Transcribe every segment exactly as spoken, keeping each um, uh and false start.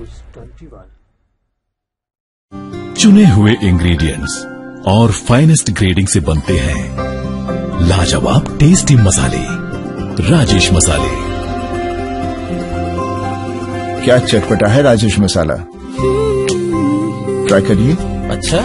News twenty one. चुने हुए ingredients और फाइनेस्ट ग्रेडिंग से बनते हैं लाजवाब टेस्टी मसाले। राजेश मसाले। क्या चटपटा है राजेश मसाला, ट्राई करिए। अच्छा,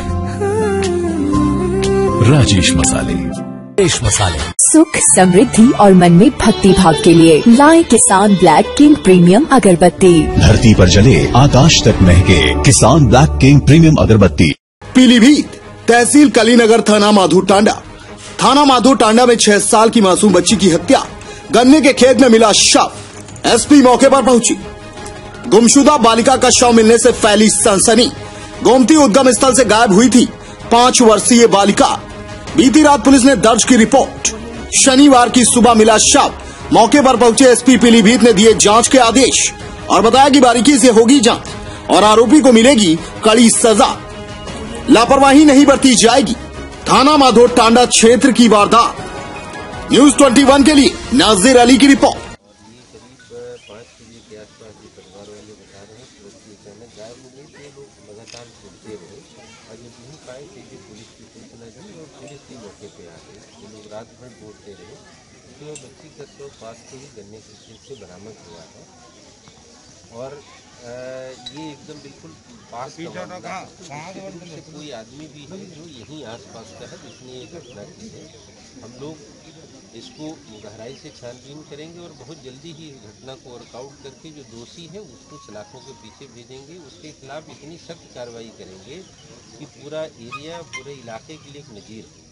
राजेश मसाले। राजेश मसाले सुख, समृद्धि और मन में भक्ति भाव के लिए लाए किसान ब्लैक किंग प्रीमियम अगरबत्ती। धरती पर जले आकाश तक महके किसान ब्लैक किंग प्रीमियम अगरबत्ती। पीलीभीत, तहसील कलीनगर, थाना माधुर टांडा। थाना माधुर टांडा में छह साल की मासूम बच्ची की हत्या, गन्ने के खेत में मिला शव। एसपी मौके पर पहुंची। गुमशुदा बालिका का शव मिलने से फैली सनसनी। गोमती उद्गम स्थल से गायब हुई थी पांच वर्षीय बालिका। बीती रात पुलिस ने दर्ज की रिपोर्ट। शनिवार की सुबह मिला शव। मौके पर पहुंचे एसपी पीलीभीत ने दिए जांच के आदेश और बताया कि बारीकी से होगी जांच और आरोपी को मिलेगी कड़ी सजा। लापरवाही नहीं बरती जाएगी। थाना माधोर टांडा क्षेत्र की वारदात। न्यूज ट्वेंटी वन के लिए नाजिर अली की रिपोर्ट। पाँच बजे के आसपास ये परिवार वाले बता रहे हैं कि लड़की अचानक गायब हो गई। तो लोग लगातार ढूंढते रहे और जब नहीं पाए तो ये पुलिस की सूचना दी और पुलिस भी मौके पे आ गई। ये लोग रात भर ढूंढते रहे तो बच्ची का शव पास के ही गन्ने के खेत से बरामद हुआ है और ये एकदम बिल्कुल पास का मामला है। कोई आदमी भी है जो यहीं आसपास का है जिसने ये घटना की है। हम लोग इसको गहराई से छानबीन करेंगे और बहुत जल्दी ही इस घटना को वर्कआउट करके जो दोषी है उसको सलाखों के पीछे भेजेंगे। उसके खिलाफ इतनी सख्त कार्रवाई करेंगे कि पूरा एरिया, पूरे इलाके के लिए एक नज़ीर है।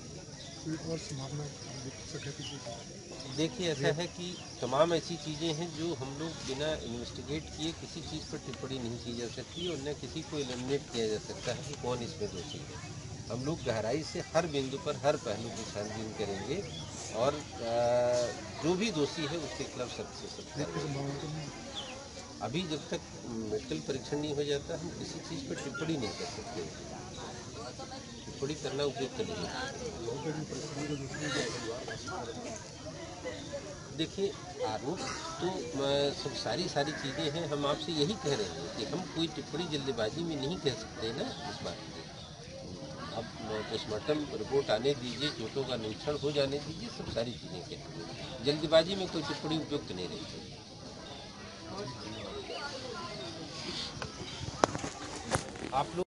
देखिए, ऐसा है कि तमाम ऐसी चीज़ें हैं जो हम लोग बिना इन्वेस्टिगेट किए किसी चीज़ पर टिप्पणी नहीं की जा सकती और न किसी को एलिमिनेट किया जा सकता है कि कौन इसमें दोषी है। हम लोग गहराई से हर बिंदु पर हर पहलू की छानबीन करेंगे और जो भी दोषी है उसके खिलाफ सख्त से सख्त। अभी जब तक मेडिकल परीक्षण नहीं हो जाता हम किसी चीज़ पर टिप्पणी नहीं कर सकते। टिप्पणी करना उपयुक्त नहीं है। देखिए, आरोप तो सब सारी सारी चीज़ें हैं। हम आपसे यही कह रहे हैं कि हम कोई टिप्पणी जल्दबाजी में नहीं कह सकते ना इस बात की। अब पोस्टमार्टम रिपोर्ट आने दीजिए, चोटों का निरीक्षण हो जाने दीजिए, सब सारी चीज़ें कहेंगे। जल्दबाजी में कोई टिप्पणी उपयुक्त नहीं रहती। आप लोग